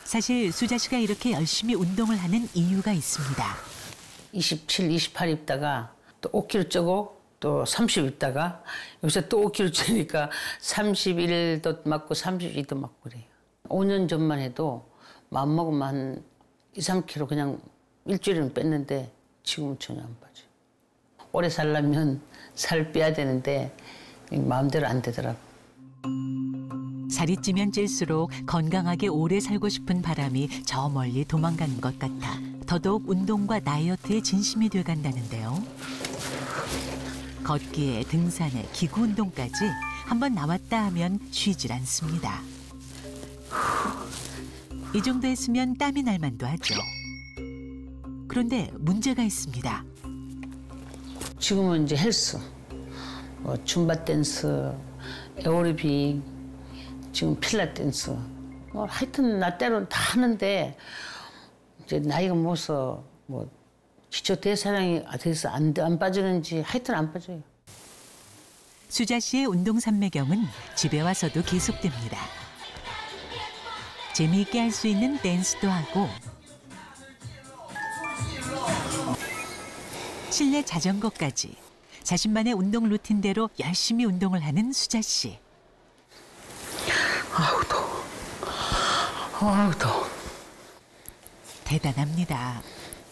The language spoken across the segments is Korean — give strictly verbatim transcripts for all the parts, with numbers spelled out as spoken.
사실 수자 씨가 이렇게 열심히 운동을 하는 이유가 있습니다. 이십칠, 이십팔 입다가 또 오 킬로그램 쪄고 또 삼십 입다가 요새 또 오 킬로그램 찌니까 삼십일도 맞고 삼십이도 맞고 그래요. 오 년 전만 해도 마음먹으면 한 이, 삼 킬로그램 그냥 일주일은 뺐는데 지금은 전혀 안 빠져요. 오래 살려면 살 빼야 되는데 마음대로 안 되더라고. 살이 찌면 찔수록 건강하게 오래 살고 싶은 바람이 저 멀리 도망가는 것 같아 더더욱 운동과 다이어트에 진심이 돼간다는데요. 걷기에 등산에 기구 운동까지 한번 나왔다 하면 쉬질 않습니다. 이 정도 했으면 땀이 날 만도 하죠. 그런데 문제가 있습니다. 지금은 이제 헬스, 뭐 줌바 댄스, 에어로빅, 지금 필라테스, 뭐 하여튼 나 때로는 다 하는데 이제 나이가 먹어서 뭐 기초 대사량이 돼서 안, 안 빠지는지 하여튼 안 빠져요. 수자 씨의 운동 산매경은 집에 와서도 계속됩니다. 재미있게 할 수 있는 댄스도 하고 실내 자전거까지 자신만의 운동 루틴대로 열심히 운동을 하는 수자 씨. 아우 더워. 아우 더워. 대단합니다.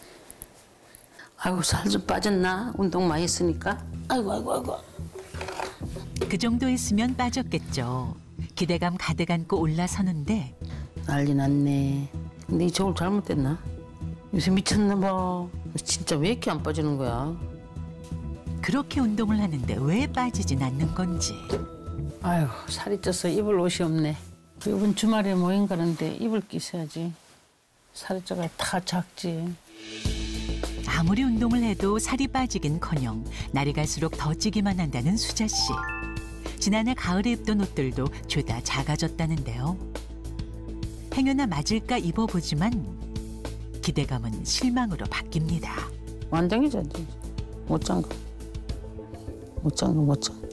아이고 살 좀 빠졌나? 운동 많이 했으니까. 아이고 아이고 아이고. 그 정도 했으면 빠졌겠죠. 기대감 가득 안고 올라서는데 난리 났네. 근데 이 저걸 잘못됐나? 요새 미쳤나 봐. 진짜 왜 이렇게 안 빠지는 거야? 그렇게 운동을 하는데 왜 빠지진 않는 건지. 아유 살이 쪄서 입을 옷이 없네. 이번 주말에 모임 가는데 입을 게 있어야지. 살이 쪄가 다 작지. 아무리 운동을 해도 살이 빠지긴커녕 날이 갈수록 더 찌기만 한다는 수자 씨. 지난해 가을에 입던 옷들도 죄다 작아졌다는데요. 행여나 맞을까 입어보지만 기대감은 실망으로 바뀝니다. 완장이죠. 못 짠 거. 못 짠 거, 못 짠 거.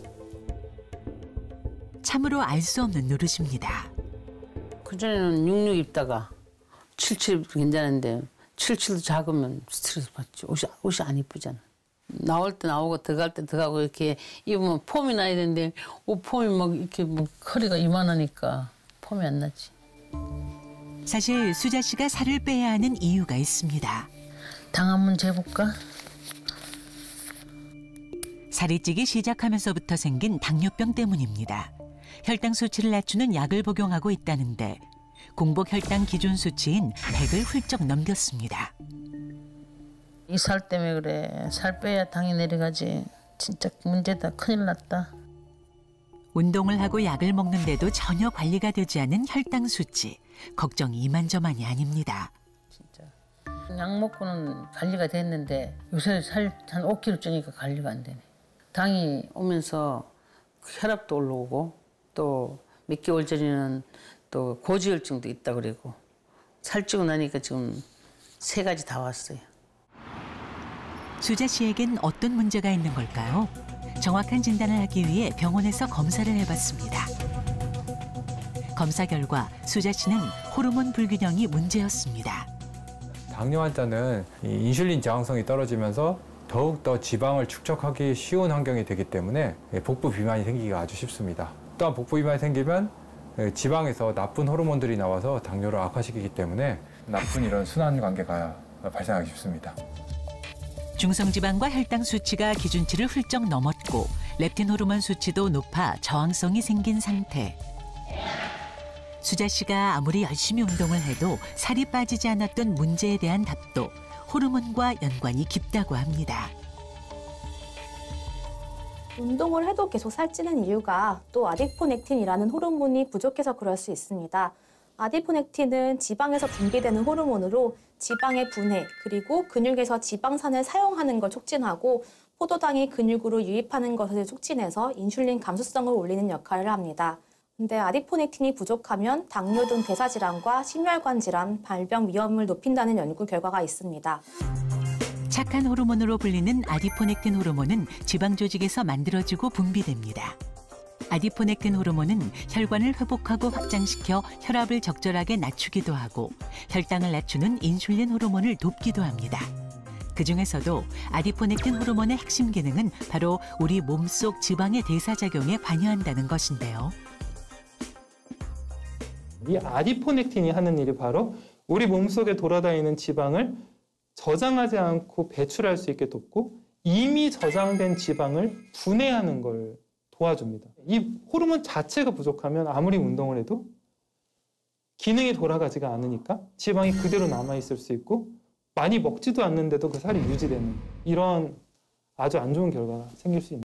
참으로 알 수 없는 노릇입니다. 그전에는 육육 입다가 칠칠 괜찮은데 칠칠도 작으면 스트레스 받지. 옷이, 옷이 안 이쁘잖아. 나올 때 나오고 들어갈 때 들어가고 이렇게 입으면 폼이 나야 되는데 옷 폼이 막 이렇게 뭐 허리가 이만하니까 폼이 안 나지. 사실 수자 씨가 살을 빼야 하는 이유가 있습니다. 당 한번 재볼까? 살이 찌기 시작하면서부터 생긴 당뇨병 때문입니다. 혈당 수치를 낮추는 약을 복용하고 있다는데 공복 혈당 기준 수치인 백을 훌쩍 넘겼습니다. 이 살 때문에 그래. 살 빼야 당이 내려가지. 진짜 문제다. 큰일 났다. 운동을 하고 약을 먹는데도 전혀 관리가 되지 않은 혈당 수치. 걱정이 이만저만이 아닙니다. 진짜. 약 먹고는 관리가 됐는데 요새 살 한 오 킬로그램 찌니까 관리가 안 되네. 당이 오면서 혈압도 올라오고 또 몇 개월 전에는 또 고지혈증도 있다 그러고 살찌고 나니까 지금 세 가지 다 왔어요. 수자 씨에겐 어떤 문제가 있는 걸까요? 정확한 진단을 하기 위해 병원에서 검사를 해봤습니다. 검사 결과 수자 씨는 호르몬 불균형이 문제였습니다. 당뇨 환자는 인슐린 저항성이 떨어지면서 더욱더 지방을 축적하기 쉬운 환경이 되기 때문에 복부 비만이 생기기가 아주 쉽습니다. 또한 복부 비만이 생기면 지방에서 나쁜 호르몬들이 나와서 당뇨를 악화시키기 때문에 나쁜 이런 순환 관계가 발생하기 쉽습니다. 중성지방과 혈당 수치가 기준치를 훌쩍 넘었고 렙틴 호르몬 수치도 높아 저항성이 생긴 상태. 수자 씨가 아무리 열심히 운동을 해도 살이 빠지지 않았던 문제에 대한 답도 호르몬과 연관이 깊다고 합니다. 운동을 해도 계속 살찌는 이유가 또 아디포넥틴이라는 호르몬이 부족해서 그럴 수 있습니다. 아디포넥틴은 지방에서 분비되는 호르몬으로 지방의 분해 그리고 근육에서 지방산을 사용하는 걸 촉진하고 포도당이 근육으로 유입하는 것을 촉진해서 인슐린 감수성을 올리는 역할을 합니다. 근데 아디포넥틴이 부족하면 당뇨 등 대사질환과 심혈관 질환, 발병 위험을 높인다는 연구 결과가 있습니다. 착한 호르몬으로 불리는 아디포넥틴 호르몬은 지방 조직에서 만들어지고 분비됩니다. 아디포넥틴 호르몬은 혈관을 회복하고 확장시켜 혈압을 적절하게 낮추기도 하고 혈당을 낮추는 인슐린 호르몬을 돕기도 합니다. 그중에서도 아디포넥틴 호르몬의 핵심 기능은 바로 우리 몸속 지방의 대사작용에 관여한다는 것인데요. 이 아디포넥틴이 하는 일이 바로 우리 몸속에 돌아다니는 지방을 저장하지 않고 배출할 수 있게 돕고 이미 저장된 지방을 분해하는 걸 도와줍니다. 이 호르몬 자체가 부족하면 아무리 운동을 해도 기능이 돌아가지가 않으니까 지방이 그대로 남아있을 수 있고 많이 먹지도 않는데도 그 살이 유지되는 이런 아주 안 좋은 결과가 생길 수 있는